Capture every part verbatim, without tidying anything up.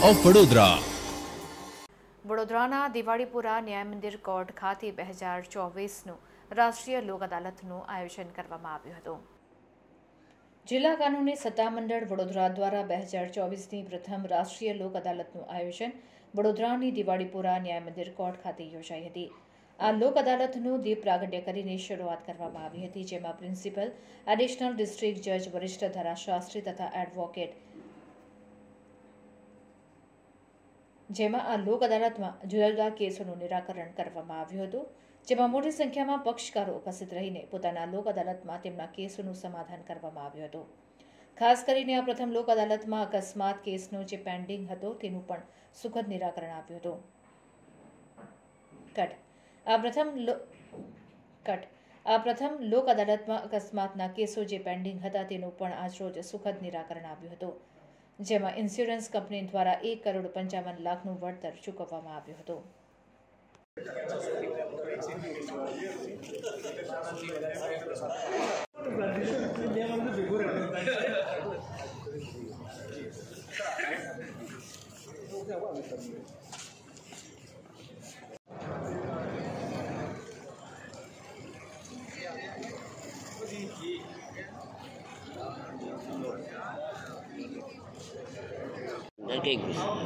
Of Vadodara. વડોદરાના દિવાળીપુરા ન્યાય મંદિર કોર્ટ ખાતે બે હજાર ચોવીસનું રાષ્ટ્રીય લોક અદાલતનું આયોજન કરવામાં આવ્યું હતું. જિલ્લા કાનૂની સત્તામંડળ વડોદરા દ્વારા બે હજાર ચોવીસની પ્રથમ રાષ્ટ્રીય લોક અદાલતનું આયોજન વડોદરાની દિવાળીપુરા ન્યાય મંદિર કોર્ટ ખાતે યોજાઈ હતી. આ લોક અદાલતનું દીપ પ્રાગટ્ય કરીને શરૂઆત કરવામાં આવી હતી, જેમાં પ્રિન્સિપલ, એડિશનલ ડિસ્ટ્રિક્ટ જજ, વરિષ્ઠ ધારાશાસ્ત્રી તથા એડવોકેટ જેમાં આ લોક અદાલતમાં જુદા જુદા કેસોનું નિરાકરણ કરવામાં આવ્યું હતું, જેમાં મોટી સંખ્યામાં પક્ષકારો ઉપસ્થિત રહીને પોતાના લોક અદાલતમાં તેમના કેસોનું સમાધાન કરવામાં આવ્યું હતું. ખાસ કરીને આ પ્રથમ લોક અદાલતમાં અકસ્માત કેસનો જે પેન્ડિંગ હતો તેનું પણ સુખદ નિરાકરણ આપ્યું હતું. કટ આ પ્રથમ કટ આ પ્રથમ લોક અદાલતમાં અકસ્માતના કેસો જે પેન્ડિંગ હતા તેનું પણ આજરોજ સુખદ નિરાકરણ આવ્યું હતું, જેમાં ઇન્સ્યોરન્સ કંપની દ્વારા એક કરોડ પંચાવન લાખનું વળતર ચૂકવવામાં આવ્યું હતું. Okay.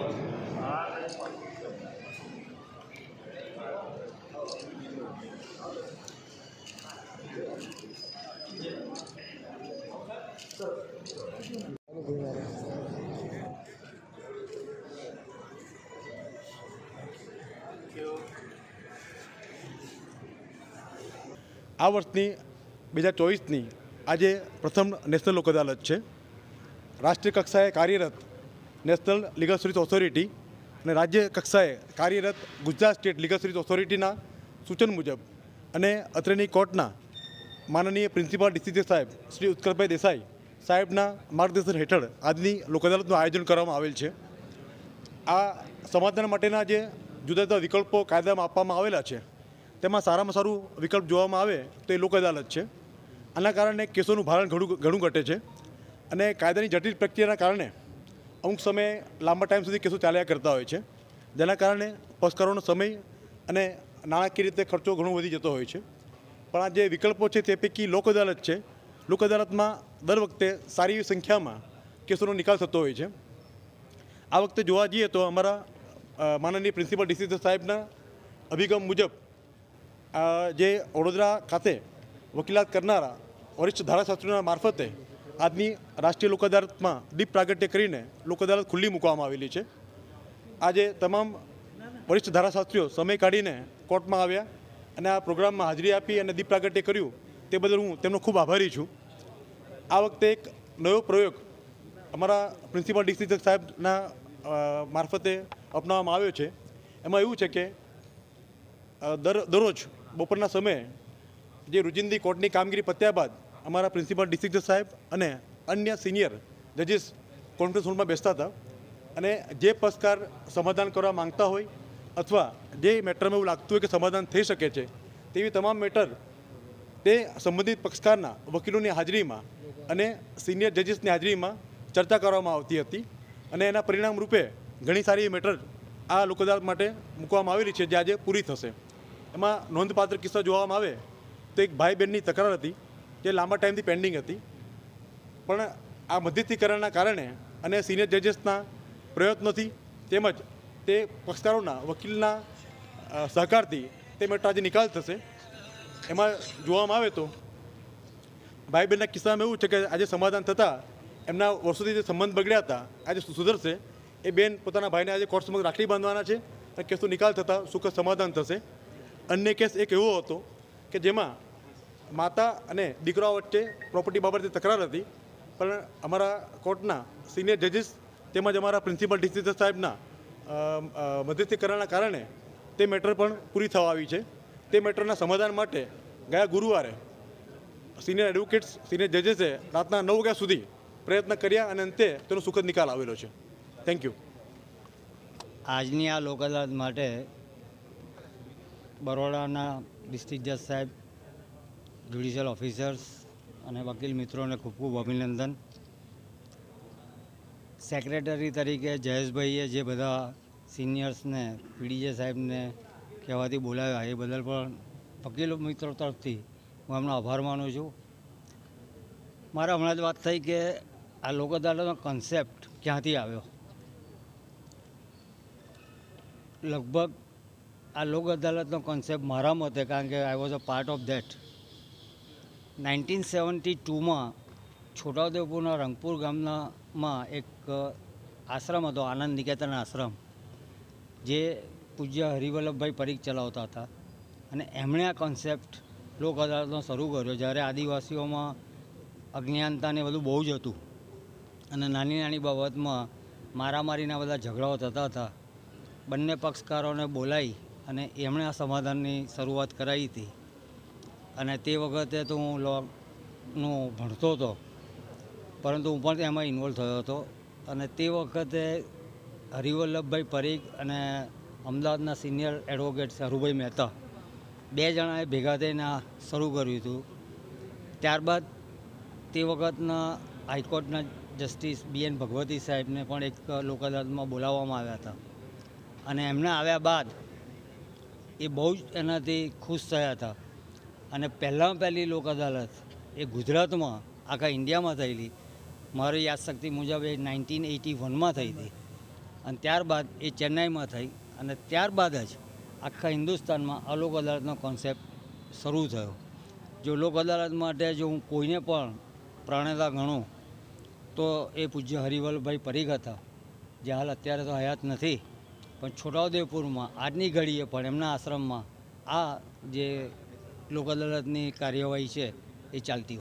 આ વર્ષની બે હજાર ચોવીસની આજે પ્રથમ નેશનલ લોક અદાલત છે. રાષ્ટ્રીય કક્ષાએ કાર્યરત નેશનલ લીગલ સર્વિસ ઓથોરિટી અને રાજ્ય કક્ષાએ કાર્યરત ગુજરાત સ્ટેટ લીગલ સર્વિસ ઓથોરિટીના સૂચન મુજબ અને અત્રેની કોર્ટના માનનીય પ્રિન્સિપાલ ડીસીજે સાહેબ શ્રી ઉત્કલભાઈ દેસાઈ સાહેબના માર્ગદર્શન હેઠળ આજની લોક અદાલતનું આયોજન કરવામાં આવેલ છે. આ સમાધાન માટેના જે જુદા જુદા વિકલ્પો કાયદામાં આપવામાં આવેલા છે તેમાં સારામાં સારું વિકલ્પ જોવામાં આવે તો એ લોક અદાલત છે. આના કારણે કેસોનું ભારણ ઘણું ઘણું ઘટે છે અને કાયદાની જટિલ પ્રક્રિયાના કારણે અમુક સમયે લાંબા ટાઈમ સુધી કેસો ચાલ્યા કરતા હોય છે, જેના કારણે પક્ષકારોનો સમય અને નાણાકીય રીતે ખર્ચો ઘણો વધી જતો હોય છે. પણ આ જે વિકલ્પો છે તે પૈકી લોક અદાલત છે. લોક અદાલતમાં દર વખતે સારી એવી સંખ્યામાં કેસોનો નિકાલ થતો હોય છે. આ વખતે જોવા જઈએ તો અમારા માનનીય પ્રિન્સિપલ ડીસીજે સાહેબના અભિગમ મુજબ જે વડોદરા ખાતે વકીલાત કરનારા વરિષ્ઠ ધારાશાસ્ત્રીઓના મારફતે આજની રાષ્ટ્રીય લોક અદાલતમાં દીપ પ્રાગટ્ય કરીને લોક અદાલત ખુલ્લી મૂકવામાં આવેલી છે. આજે તમામ વરિષ્ઠ ધારાશાસ્ત્રીઓ સમય કાઢીને કોર્ટમાં આવ્યા અને આ પ્રોગ્રામમાં હાજરી આપી અને દીપ પ્રાગટ્ય કર્યું, તે બદલ હું તેમનો ખૂબ આભારી છું. આ વખતે એક નવો પ્રયોગ અમારા પ્રિન્સિપલ ડીસીજે સાહેબના મારફતે અપનાવવામાં આવ્યો છે. એમાં એવું છે કે દર દરરોજ બપોરના સમયે જે રોજિંદી કોર્ટની કામગીરી પત્યા બાદ અમારા પ્રિન્સિપલ ડીસીજે સાહેબ અને અન્ય સિનિયર જજીસ કોન્ફરન્સ હોલમાં બેસતા હતા અને જે પક્ષકાર સમાધાન કરવા માંગતા હોય અથવા જે મેટરમાં એવું લાગતું હોય કે સમાધાન થઈ શકે છે તેવી તમામ મેટર તે સંબંધિત પક્ષકારના વકીલોની હાજરીમાં અને સિનિયર જજીસની હાજરીમાં ચર્ચા કરવામાં આવતી હતી અને એના પરિણામ રૂપે ઘણી સારી મેટર આ લોક અદાલત માટે મૂકવામાં આવેલી છે, જે આજે પૂરી થશે. એમાં નોંધપાત્ર કિસ્સા જોવામાં આવે તો એક ભાઈ બહેનની તકરાર હતી જે લાંબા ટાઈમથી પેન્ડિંગ હતી, પણ આ મધ્યસ્થીકરણના કારણે અને સિનિયર જજીસના પ્રયત્નોથી તેમજ તે પક્ષકારોના વકીલના સહકારથી તે મેટર આજે નિકાલ થશે. એમાં જોવામાં આવે તો ભાઈ બહેનના કિસ્સામાં એવું છે કે આજે સમાધાન થતાં એમના વર્ષોથી જે સંબંધ બગડ્યા હતા આજે સુધરશે. એ બેન પોતાના ભાઈને આજે કોર્ટ સમક્ષ રાખડી બાંધવાના છે અને કેસનો નિકાલ થતાં સુખદ સમાધાન થશે. અન્ય કેસ એક એવો હતો કે જેમાં માતા અને દીકરાઓ વચ્ચે પ્રોપર્ટી બાબતે તકરાર હતી, પણ અમારા કોર્ટના સિનિયર જજીસ તેમજ અમારા પ્રિન્સિપલ ડીસીજે સાહેબના મધ્યસ્થીકરણના કારણે તે મેટર પણ પૂરી થવા આવી છે. તે મેટરના સમાધાન માટે ગયા ગુરુવારે સિનિયર એડવોકેટ્સ સિનિયર જજીસે રાતના નવ વાગ્યા સુધી પ્રયત્ન કર્યા અને અંતે તેનો સુખદ નિકાલ આવેલો છે. Thank you. આજની આ લોક અદાલત માટે બરોડાના ડિસ્ટ્રિક્ટ જજ સાહેબ, જ્યુડિશિયલ ઓફિસર્સ અને વકીલ મિત્રોને ખૂબ ખૂબ અભિનંદન. સેક્રેટરી તરીકે જયેશભાઈએ જે બધા સિનિયર્સને પીડીજે સાહેબને કહેવાથી બોલાવ્યા એ બદલ પણ વકીલો મિત્રો તરફથી હું એમનો આભાર માનું છું. મારે હમણાં જ વાત થઈ કે આ લોક અદાલતનો કન્સેપ્ટ ક્યાંથી આવ્યો. લગભગ આ લોક અદાલતનો કોન્સેપ્ટ મારા મતે, કારણ કે I was a part of that, nineteen seventy ટુમાં છોટાઉદેપુરના રંગપુર ગામનામાં એક આશ્રમ હતો, આનંદ નિકેતન આશ્રમ, જે પૂજ્ય હરિવલ્લભભાઈ પરીખ ચલાવતા હતા. અને એમણે આ કોન્સેપ્ટ લોક અદાલતનો શરૂ કર્યો જ્યારે આદિવાસીઓમાં અજ્ઞાનતાને બધું બહુ જ હતું અને નાની નાની બાબતમાં મારામારીના બધા ઝઘડાઓ થતા હતા. બંને પક્ષકારોને બોલાવી અને એમણે આ સમાધાનની શરૂઆત કરાવી હતી. અને તે વખતે તો હું લોનું ભણતો હતો, પરંતુ હું પણ એમાં ઇન્વોલ્વ થયો હતો. અને તે વખતે હરિવલ્લભભાઈ પરીખ અને અમદાવાદના સિનિયર એડવોકેટ હરુભાઈ મહેતા બે જણાએ ભેગા થઈને આ શરૂ કર્યું હતું. ત્યારબાદ તે વખતના હાઈકોર્ટના જસ્ટિસ બી એન ભગવતી સાહેબને પણ એક લોક અદાલતમાં બોલાવવામાં આવ્યા હતા. અને એમને આવ્યા બાદ એ બહુ જ એનાથી ખુશ થયા હતા. અને પહેલાં પહેલી લોક અદાલત એ ગુજરાતમાં આખા ઇન્ડિયામાં થયેલી, મારી યાદશક્તિ મુજબ એ નાઇન્ટીન એટી વનમાં થઈ હતી. અને ત્યારબાદ એ ચેન્નાઈમાં થઈ અને ત્યારબાદ જ આખા હિન્દુસ્તાનમાં આ લોક અદાલતનો કોન્સેપ્ટ શરૂ થયો. જો લોક અદાલત માટે જો હું કોઈને પણ પ્રણેતા ગણું તો એ પૂજ્ય હરિવલ્લભભાઈ પરીખ હતા, જે હાલ અત્યારે તો હયાત નથી, પણ છોટાઉદેપુરમાં આજની ઘડીએ પણ એમના આશ્રમમાં આ જે લોક અદાલતની કાર્યવાહી છે એ ચાલતી